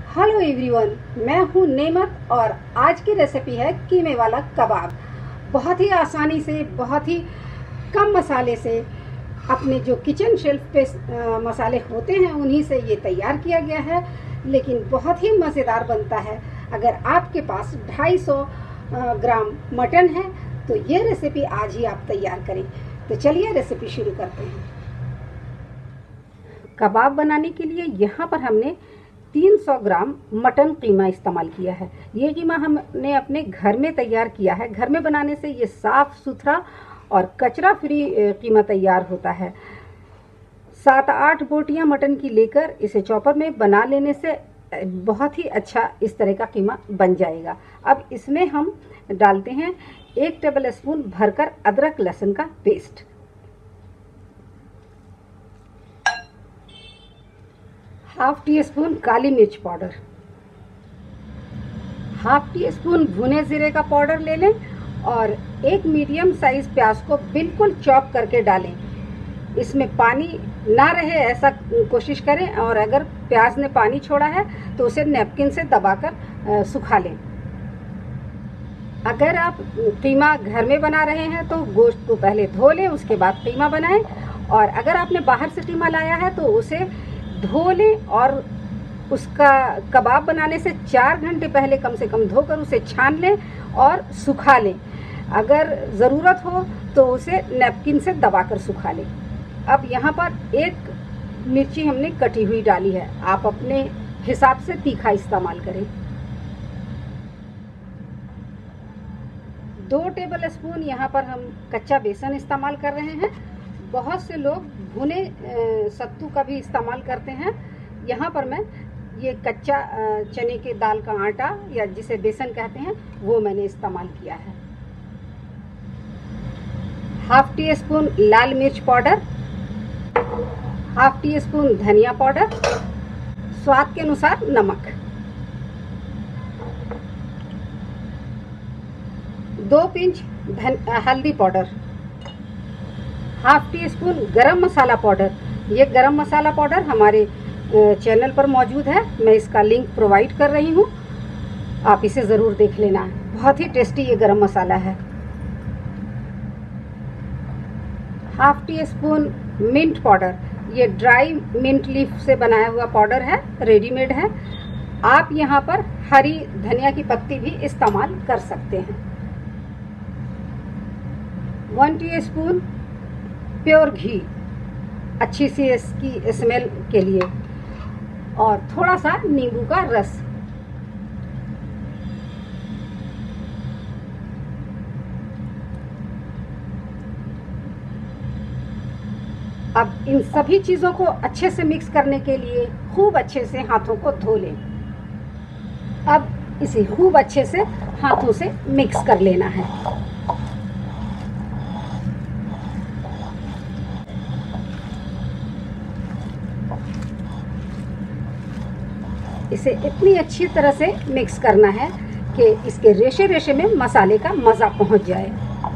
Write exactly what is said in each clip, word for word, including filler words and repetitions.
Hello everyone, मैं हूं नेमत और आज की रेसिपी है कीमे वाला कबाब। बहुत ही आसानी से, बहुत ही कम मसाले से, अपने जो किचन शेल्फ पे आ, मसाले होते हैं उन्हीं से ये तैयार किया गया है, लेकिन बहुत ही मज़ेदार बनता है। अगर आपके पास दो सौ पचास ग्राम मटन है तो ये रेसिपी आज ही आप तैयार करें। तो चलिए रेसिपी शुरू करते हैं। कबाब बनाने के लिए यहाँ पर हमने तीन सौ ग्राम मटन कीमा इस्तेमाल किया है। ये कीमा हमने अपने घर में तैयार किया है। घर में बनाने से ये साफ़ सुथरा और कचरा फ्री कीमा तैयार होता है। सात आठ बोटियां मटन की लेकर इसे चॉपर में बना लेने से बहुत ही अच्छा इस तरह का कीमा बन जाएगा। अब इसमें हम डालते हैं एक टेबल स्पून भरकर अदरक लहसुन का पेस्ट, हाफ टी स्पून काली मिर्च पाउडर, हाफ टी स्पून भुने जीरे का पाउडर ले लें और एक मीडियम साइज प्याज को बिल्कुल चॉप करके डालें। इसमें पानी ना रहे ऐसा कोशिश करें, और अगर प्याज ने पानी छोड़ा है तो उसे नैपकिन से दबाकर सुखा लें। अगर आप कीमा घर में बना रहे हैं तो गोश्त को पहले धो लें, उसके बाद कीमा बनाएं। और अगर आपने बाहर से कीमा लाया है तो उसे धो लें और उसका कबाब बनाने से चार घंटे पहले कम से कम धोकर उसे छान लें और सुखा लें। अगर ज़रूरत हो तो उसे नैपकिन से दबाकर सुखा लें। अब यहाँ पर एक मिर्ची हमने कटी हुई डाली है, आप अपने हिसाब से तीखा इस्तेमाल करें। दो टेबल स्पून यहाँ पर हम कच्चा बेसन इस्तेमाल कर रहे हैं। बहुत से लोग भुने सत्तू का भी इस्तेमाल करते हैं। यहाँ पर मैं ये कच्चा चने के दाल का आटा या जिसे बेसन कहते हैं वो मैंने इस्तेमाल किया है। हाफ टी स्पून लाल मिर्च पाउडर, हाफ टी स्पून धनिया पाउडर, स्वाद के अनुसार नमक, दो पिंच हल्दी पाउडर, हाफ टी स्पून गरम मसाला पाउडर। ये गरम मसाला पाउडर हमारे चैनल पर मौजूद है, मैं इसका लिंक प्रोवाइड कर रही हूँ, आप इसे ज़रूर देख लेना। बहुत ही टेस्टी ये गरम मसाला है। Half teaspoon mint powder, ये ड्राई मिंट लीफ से बनाया हुआ पाउडर है, रेडीमेड है। आप यहाँ पर हरी धनिया की पत्ती भी इस्तेमाल कर सकते हैं। One teaspoon pure ghee, अच्छी सी इसकी स्मेल के लिए, और थोड़ा सा नींबू का रस। अब इन सभी चीज़ों को अच्छे से मिक्स करने के लिए खूब अच्छे से हाथों को धो लें। अब इसे खूब अच्छे से हाथों से मिक्स कर लेना है। इसे इतनी अच्छी तरह से मिक्स करना है कि इसके रेशे रेशे में मसाले का मज़ा पहुंच जाए।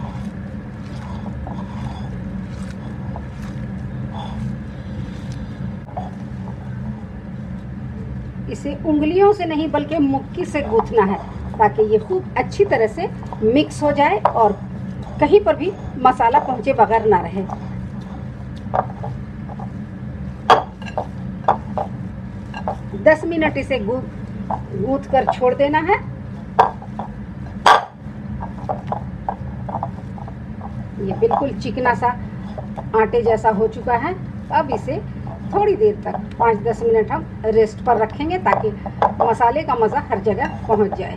इसे उंगलियों से नहीं बल्कि मुक्की से गूंथना है ताकि ये खूब अच्छी तरह से मिक्स हो जाए और कहीं पर भी मसाला पहुंचे बगैर ना रहे। दस मिनट इसे गूंथ कर छोड़ देना है। ये बिल्कुल चिकना सा आटे जैसा हो चुका है। अब इसे थोड़ी देर तक पाँच दस मिनट हम रेस्ट पर रखेंगे ताकि मसाले का मज़ा हर जगह पहुंच जाए।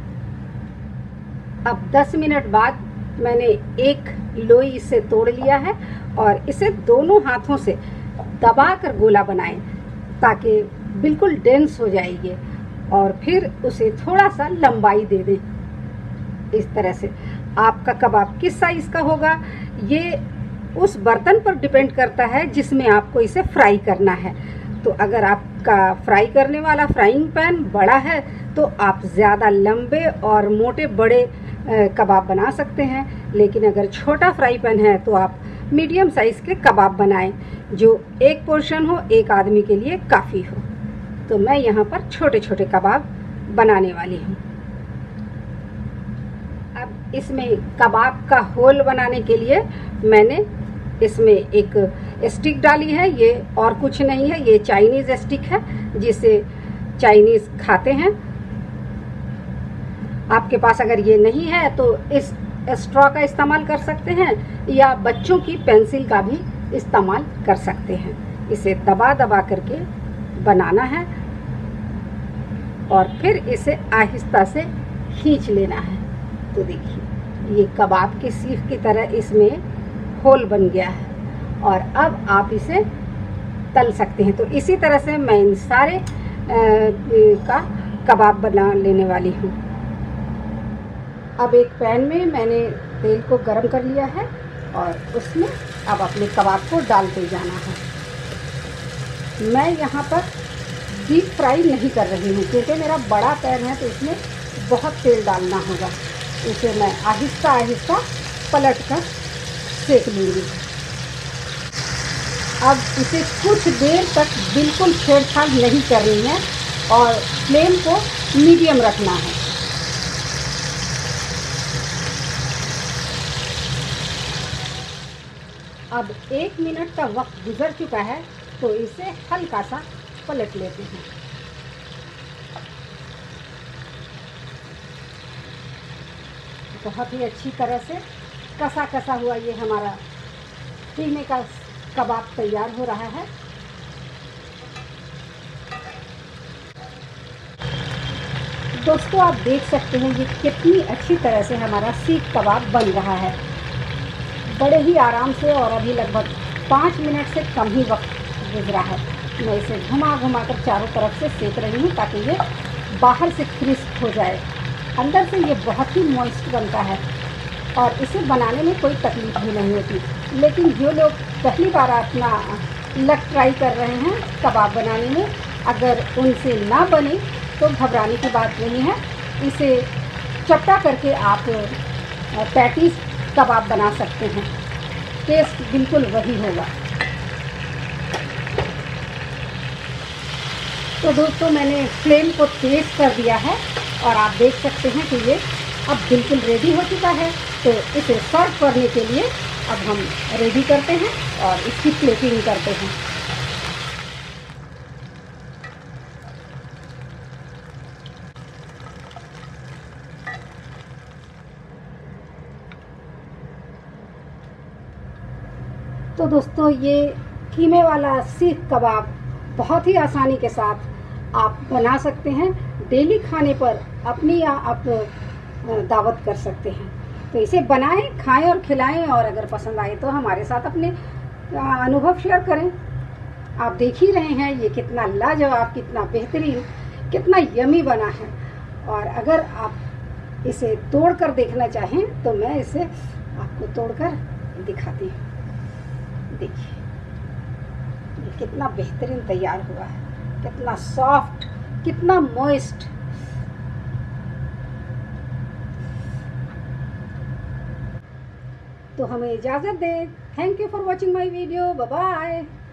अब दस मिनट बाद मैंने एक लोई इसे तोड़ लिया है और इसे दोनों हाथों से दबाकर गोला बनाएं ताकि बिल्कुल डेंस हो जाएगी, और फिर उसे थोड़ा सा लंबाई दे दें। इस तरह से आपका कबाब किस साइज़ का होगा ये उस बर्तन पर डिपेंड करता है जिसमें आपको इसे फ्राई करना है। तो अगर आपका फ्राई करने वाला फ्राइंग पैन बड़ा है तो आप ज़्यादा लंबे और मोटे बड़े कबाब बना सकते हैं, लेकिन अगर छोटा फ्राई पैन है तो आप मीडियम साइज़ के कबाब बनाएं जो एक पोर्शन हो, एक आदमी के लिए काफ़ी हो। तो मैं यहाँ पर छोटे छोटे कबाब बनाने वाली हूँ। अब इसमें कबाब का होल बनाने के लिए मैंने इसमें एक स्टिक डाली है। ये और कुछ नहीं है, ये चाइनीज़ स्टिक है जिसे चाइनीज़ खाते हैं। आपके पास अगर ये नहीं है तो इस स्ट्रॉ का इस्तेमाल कर सकते हैं या बच्चों की पेंसिल का भी इस्तेमाल कर सकते हैं। इसे दबा दबा करके बनाना है और फिर इसे आहिस्ता से खींच लेना है। तो देखिए ये कबाब के सीख की तरह इसमें होल बन गया है और अब आप इसे तल सकते हैं। तो इसी तरह से मैं इन सारे का कबाब बना लेने वाली हूँ। अब एक पैन में मैंने तेल को गरम कर लिया है और उसमें अब अपने कबाब को डालते जाना है। मैं यहाँ पर डीप फ्राई नहीं कर रही हूँ क्योंकि मेरा बड़ा पैन है तो इसमें बहुत तेल डालना होगा। इसे मैं आहिस्ता आहिस्ता पलट कर सेक लूँगी। अब इसे कुछ देर तक बिल्कुल छेड़छाड़ नहीं करनी है और फ्लेम को मीडियम रखना है। अब एक मिनट का वक्त गुजर चुका है तो इसे हल्का सा पलट लेते हैं। बहुत ही अच्छी तरह से कसा कसा हुआ ये हमारा कीमे का कबाब तैयार हो रहा है। दोस्तों आप देख सकते हैं ये कितनी अच्छी तरह से हमारा सीख कबाब बन रहा है, बड़े ही आराम से। और अभी लगभग पाँच मिनट से कम ही वक्त गुजरा है। मैं इसे घुमा घुमा कर चारों तरफ से सेक रही हूँ ताकि ये बाहर से क्रिस्प हो जाए, अंदर से ये बहुत ही मॉइस्ट बनता है और इसे बनाने में कोई तकलीफ भी नहीं होती। लेकिन जो लोग पहली बार अपना लक ट्राई कर रहे हैं कबाब बनाने में, अगर उनसे ना बने तो घबराने की बात नहीं है। इसे चपटा करके आप पैटीज कबाब बना सकते हैं, टेस्ट बिल्कुल वही होगा। तो दोस्तों मैंने फ्लेम को तेज़ कर दिया है और आप देख सकते हैं कि ये अब बिल्कुल रेडी हो चुका है। तो इसे सर्व करने के लिए अब हम रेडी करते हैं और इसकी प्लेटिंग करते हैं। तो दोस्तों ये कीमे वाला सीख कबाब बहुत ही आसानी के साथ आप बना सकते हैं। डेली खाने पर अपनी आप दावत कर सकते हैं। तो इसे बनाएं, खाएं और खिलाएं और अगर पसंद आए तो हमारे साथ अपने अनुभव शेयर करें। आप देख ही रहे हैं ये कितना लाजवाब, कितना बेहतरीन, कितना यमी बना है। और अगर आप इसे तोड़कर देखना चाहें तो मैं इसे आपको तोड़कर दिखाती हूँ। देखिए ये कितना बेहतरीन तैयार हुआ है, कितना सॉफ्ट, कितना मॉइस्ट। तो हमें इजाज़त दें। Thank you for watching my video. Bye bye.